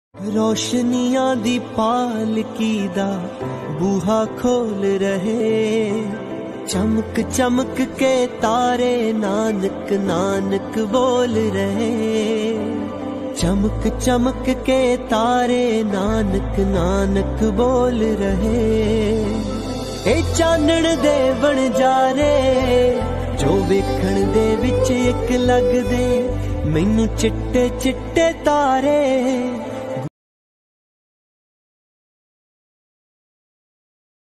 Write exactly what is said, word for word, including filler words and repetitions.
रोशनियां दी पालकी दा बूहा खोल रहे, चमक चमक के तारे नानक नानक बोल रहे। चमक चमक के तारे नानक नानक बोल रहे। ए चानण दे बन जा रे जो वेखण दे विच इक लगदे, मैनू चिट्टे चिट्टे तारे